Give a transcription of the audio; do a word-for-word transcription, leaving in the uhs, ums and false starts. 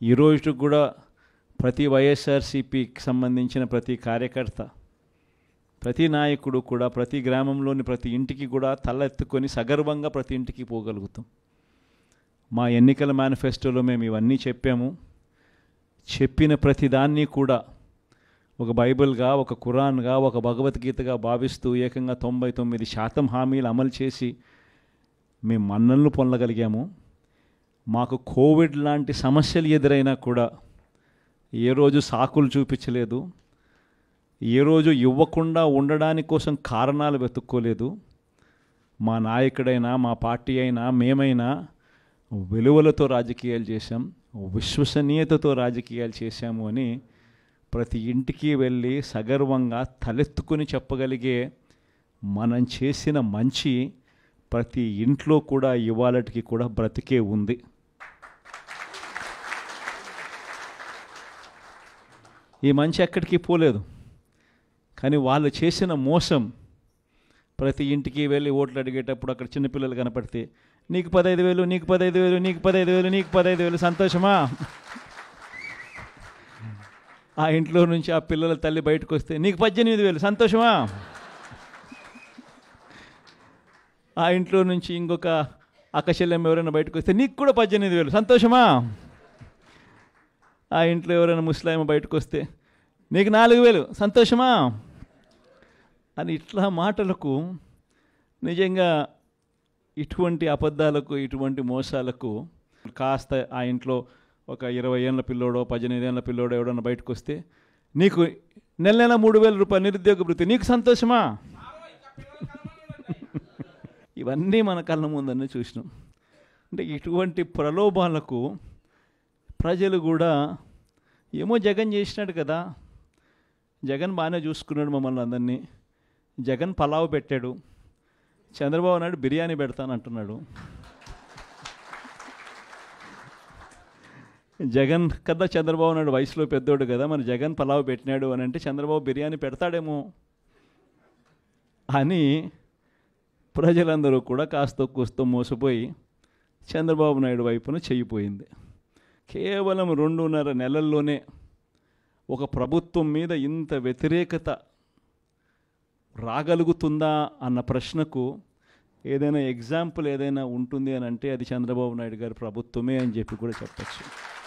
ఈ రోజుకి కూడా ప్రతి వైఎస్ఆర్సీపీకి సంబంధించిన ప్రతి కార్యకర్త, ప్రతి నాయకుడు కూడా ప్రతి గ్రామంలోని ప్రతి ఇంటికి కూడా తల ఎత్తుకొని సగర్వంగా ప్రతి ఇంటికి పోగలుగుతాం. మా ఎన్నికల మేనిఫెస్టోలో మేము ఇవన్నీ చెప్పాము. చెప్పిన ప్రతిదాన్ని కూడా ఒక బైబిల్గా, ఒక ఖురాన్గా, ఒక భగవద్గీతగా భావిస్తూ ఏకంగా తొంభై తొమ్మిది శాతం హామీలు అమలు చేసి మేము మన్ననలు పొందగలిగాము. మాకు కోవిడ్ లాంటి సమస్యలు ఎదురైనా కూడా ఏ రోజు సాకులు చూపించలేదు, ఏ రోజు ఇవ్వకుండా ఉండడానికి కోసం కారణాలు వెతుక్కోలేదు. మా నాయకుడైనా, మా పార్టీ అయినా, మేమైనా విలువలతో రాజకీయాలు చేశాం, విశ్వసనీయతతో రాజకీయాలు చేశాము అని ప్రతి ఇంటికి వెళ్ళి సగర్వంగా తలెత్తుకుని చెప్పగలిగే మనం చేసిన మంచి ప్రతి ఇంట్లో కూడా ఇవాళటికి కూడా బ్రతికే ఉంది. ఈ మంచి ఎక్కడికి పోలేదు. కానీ వాళ్ళు చేసిన మోసం, ప్రతి ఇంటికి వెళ్ళి ఓట్లు అడిగేటప్పుడు అక్కడ చిన్నపిల్లలు కనపడితే నీకు పదహైదు వేలు నీకు పదహైదు వేలు నీకు పదహైదు వేలు నీకు పదహైదు వేలు సంతోషమా? ఆ ఇంట్లో నుంచి ఆ పిల్లల తల్లి బయటకు వస్తే నీకు పద్దెనిమిది వేలు సంతోషమా? ఆ ఇంట్లో నుంచి ఇంకొక అక్కచెల్లెమ్మ ఎవరైనా బయటకు వస్తే నీకు కూడా పద్దెనిమిది వేలు సంతోషమా? ఆ ఇంట్లో ఎవరైనా ముస్లాం బయటకు వస్తే నీకు నాలుగు వేలు సంతోషమా అని ఇట్లా మాటలకు నిజంగా ఇటువంటి అబద్ధాలకు, ఇటువంటి మోసాలకు కాస్త ఆ ఇంట్లో ఒక ఇరవై ఏళ్ళ పిల్లోడో పద్దెనిమిది ఏళ్ళ పిల్లోడో ఎవడన్నా బయటకు వస్తే నీకు నెల నెల మూడు వేల రూపాయలు నిరుద్యోగ వృత్తి నీకు సంతోషమా? ఇవన్నీ మన కళ్ళ ముందన్నీ చూసినాం. అంటే ఇటువంటి ప్రలోభాలకు ప్రజలు కూడా ఏమో జగన్ చేసినాడు కదా, జగన్ బాగానే చూసుకున్నాడు మమ్మల్ని అందరినీ, జగన్ పలావ్ పెట్టాడు, చంద్రబాబు నాయుడు బిర్యానీ పెడతానంటున్నాడు, జగన్ కదా చంద్రబాబు నాయుడు వయసులో పెద్దోడు కదా, మరి జగన్ పలావ్ పెట్టినాడు అని అంటే చంద్రబాబు బిర్యానీ పెడతాడేమో అని ప్రజలందరూ కూడా కాస్త కూస్తో మోసపోయి చంద్రబాబు నాయుడు వైపున చెయ్యిపోయింది. కేవలం రెండున్నర నెలల్లోనే ఒక ప్రభుత్వం మీద ఇంత వ్యతిరేకత రాగలుగుతుందా అన్న ప్రశ్నకు ఏదైనా ఎగ్జాంపుల్ ఏదైనా ఉంటుంది అని అంటే అది చంద్రబాబు నాయుడు గారి ప్రభుత్వమే అని చెప్పి కూడా చెప్పచ్చు.